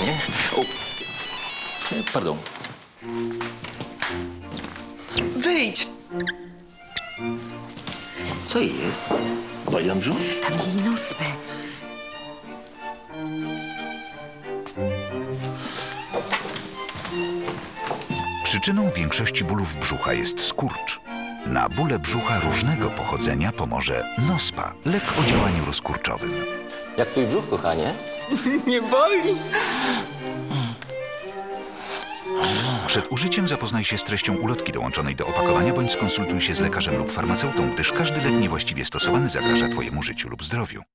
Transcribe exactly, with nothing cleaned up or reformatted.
kochanie. O, pardon. Wyjdź! Co jest? Boli ją brzuch? Tam jej nospę. Przyczyną większości bólów brzucha jest skurcz. Na bóle brzucha różnego pochodzenia pomoże Nospa, lek o działaniu rozkurczowym. Jak twój brzuch, kochanie? Nie boli! Przed użyciem zapoznaj się z treścią ulotki dołączonej do opakowania bądź skonsultuj się z lekarzem lub farmaceutą, gdyż każdy lek niewłaściwie stosowany zagraża twojemu życiu lub zdrowiu.